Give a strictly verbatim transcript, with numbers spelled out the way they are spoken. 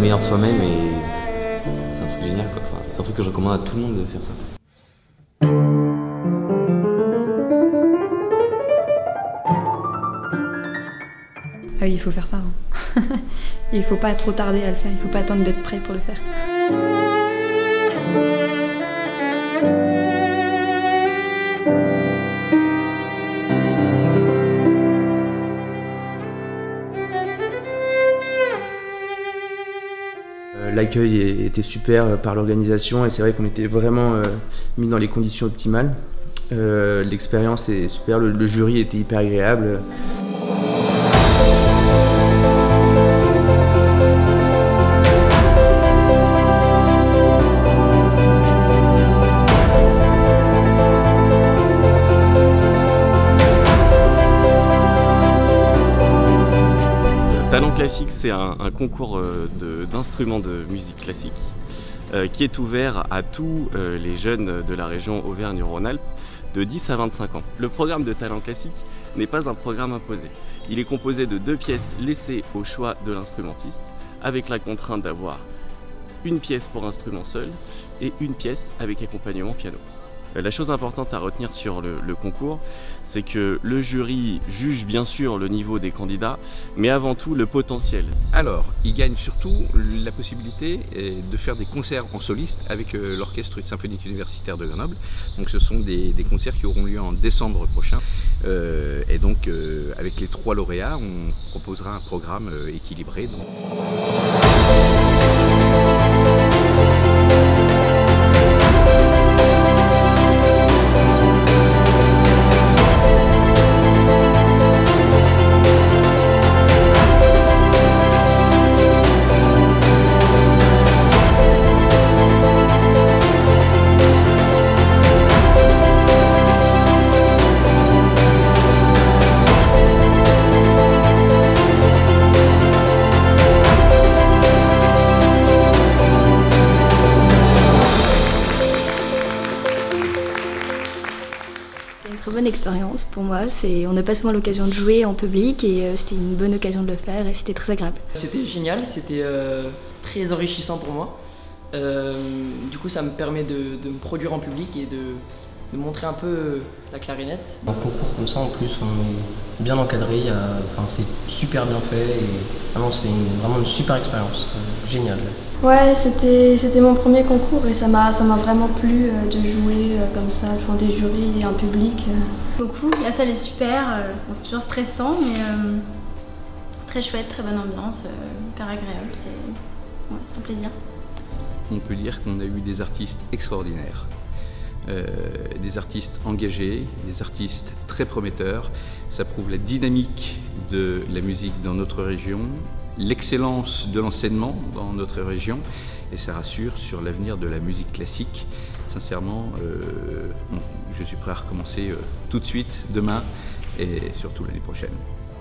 meilleur de soi-même et c'est un truc génial quoi. Enfin, c'est un truc que je recommande à tout le monde de faire ça. Ah oui, il faut faire ça. Hein. Il ne faut pas trop tarder à le faire, il ne faut pas attendre d'être prêt pour le faire. L'accueil était super par l'organisation et c'est vrai qu'on était vraiment euh, mis dans les conditions optimales. Euh, L'expérience est super, le, le jury était hyper agréable. Talent Classique, c'est un, un concours d'instruments de, de musique classique euh, qui est ouvert à tous euh, les jeunes de la région Auvergne-Rhône-Alpes de dix à vingt-cinq ans. Le programme de Talent Classique n'est pas un programme imposé. Il est composé de deux pièces laissées au choix de l'instrumentiste, avec la contrainte d'avoir une pièce pour instrument seul et une pièce avec accompagnement piano. La chose importante à retenir sur le, le concours, c'est que le jury juge bien sûr le niveau des candidats, mais avant tout le potentiel. Alors, ils gagnent surtout la possibilité de faire des concerts en soliste avec l'Orchestre Symphonique Universitaire de Grenoble. Donc ce sont des, des concerts qui auront lieu en décembre prochain. Euh, et donc euh, avec les trois lauréats, on proposera un programme euh, équilibré. Donc... Très bonne expérience pour moi, on n'a pas souvent l'occasion de jouer en public et euh, c'était une bonne occasion de le faire et c'était très agréable. C'était génial, c'était euh, très enrichissant pour moi. Euh, du coup ça me permet de, de me produire en public et de, de montrer un peu la clarinette. Un concours comme ça en plus on est bien encadré, enfin, c'est super bien fait et vraiment c'est vraiment une super expérience, euh, génial. Ouais, c'était mon premier concours et ça m'a vraiment plu euh, de jouer euh, comme ça devant des jurys et un public. Euh. Beaucoup, la salle est super, euh, c'est toujours stressant mais euh, très chouette, très bonne ambiance, euh, hyper agréable, c'est ouais, un plaisir. On peut dire qu'on a eu des artistes extraordinaires, euh, des artistes engagés, des artistes très prometteurs. Ça prouve la dynamique de la musique dans notre région, l'excellence de l'enseignement dans notre région et ça rassure sur l'avenir de la musique classique. Sincèrement, euh, bon, je suis prêt à recommencer euh, tout de suite, demain et surtout l'année prochaine.